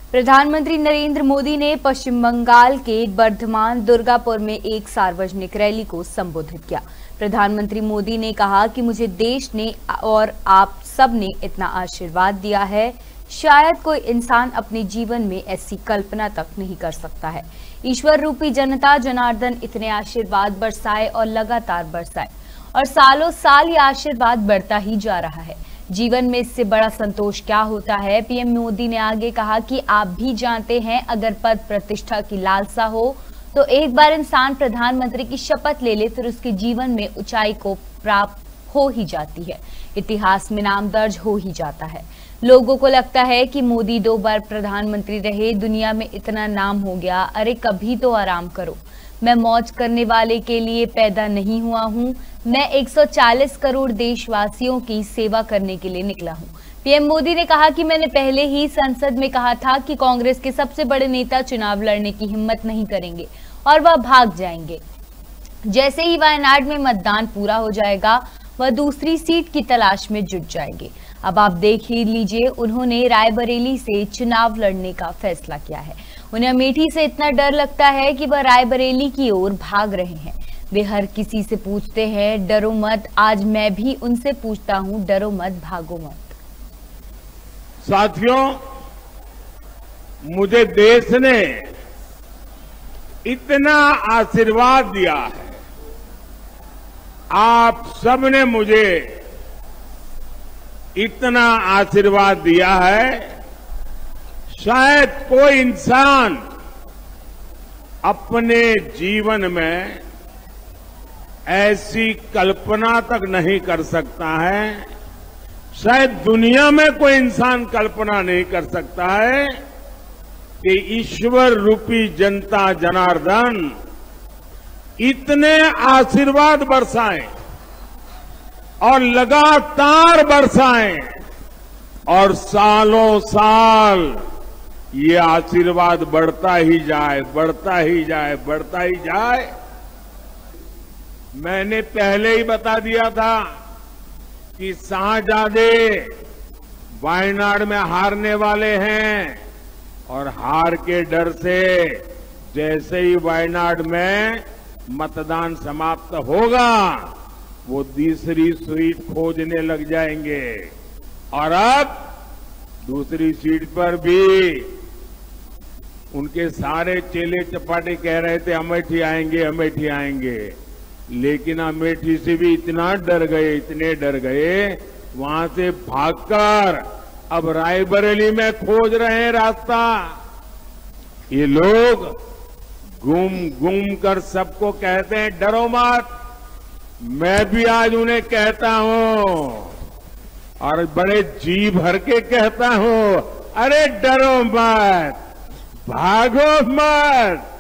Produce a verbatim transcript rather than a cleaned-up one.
प्रधानमंत्री नरेंद्र मोदी ने पश्चिम बंगाल के बर्धमान दुर्गापुर में एक सार्वजनिक रैली को संबोधित किया। प्रधानमंत्री मोदी ने कहा कि मुझे देश ने और आप सब ने इतना आशीर्वाद दिया है, शायद कोई इंसान अपने जीवन में ऐसी कल्पना तक नहीं कर सकता है। ईश्वर रूपी जनता जनार्दन इतने आशीर्वाद बरसाए और लगातार बरसाए और सालों साल ये आशीर्वाद बढ़ता ही जा रहा है। जीवन में इससे बड़ा संतोष क्या होता है। पीएम मोदी ने आगे कहा कि आप भी जानते हैं, अगर पद प्रतिष्ठा की लालसा हो तो एक बार इंसान प्रधानमंत्री की शपथ ले ले फिर उसके जीवन में ऊंचाई को प्राप्त हो ही जाती है, इतिहास में नाम दर्ज हो ही जाता है। लोगों को लगता है कि मोदी दो बार प्रधानमंत्री रहे, दुनिया में इतना नाम हो गया, अरे कभी तो आराम करो। मैं मौज करने वाले के लिए पैदा नहीं हुआ हूं, मैं एक सौ चालीस करोड़ देशवासियों की सेवा करने के लिए निकला हूं। पीएम मोदी ने कहा कि मैंने पहले ही संसद में कहा था कि कांग्रेस के सबसे बड़े नेता चुनाव लड़ने की हिम्मत नहीं करेंगे और वह भाग जाएंगे। जैसे ही वायनाड में मतदान पूरा हो जाएगा वह दूसरी सीट की तलाश में जुट जाएंगे। अब आप देख ही लीजिए, उन्होंने रायबरेली से चुनाव लड़ने का फैसला किया है। उन्हें अमेठी से इतना डर लगता है कि वह रायबरेली की ओर भाग रहे हैं। वे हर किसी से पूछते हैं, डरो मत। आज मैं भी उनसे पूछता हूं, डरो मत, भागो मत। साथियों, मुझे देश ने इतना आशीर्वाद दिया है, आप सबने मुझे इतना आशीर्वाद दिया है, शायद कोई इंसान अपने जीवन में ऐसी कल्पना तक नहीं कर सकता है, शायद दुनिया में कोई इंसान कल्पना नहीं कर सकता है कि ईश्वर रूपी जनता जनार्दन इतने आशीर्वाद बरसाएं और लगातार बरसाएं और सालों साल ये आशीर्वाद बढ़ता ही जाए, बढ़ता ही जाए, बढ़ता ही जाए। मैंने पहले ही बता दिया था कि शाहजादे वायनाड में हारने वाले हैं और हार के डर से जैसे ही वायनाड में मतदान समाप्त होगा वो दूसरी सीट खोजने लग जाएंगे और अब दूसरी सीट पर भी उनके सारे चेले चपाटे कह रहे थे अमेठी आएंगे, अमेठी आएंगे, लेकिन अमेठी से भी इतना डर गए, इतने डर गए, वहां से भागकर अब रायबरेली में खोज रहे हैं रास्ता। ये लोग घूम घूम कर सबको कहते हैं डरो मत। मैं भी आज उन्हें कहता हूं और बड़े जी भर के कहता हूं, अरे डरो मत, भागो मत।